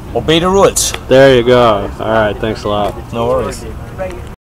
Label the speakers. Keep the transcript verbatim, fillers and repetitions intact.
Speaker 1: Obey the rules.
Speaker 2: There you go. All right, thanks a lot.
Speaker 1: No worries.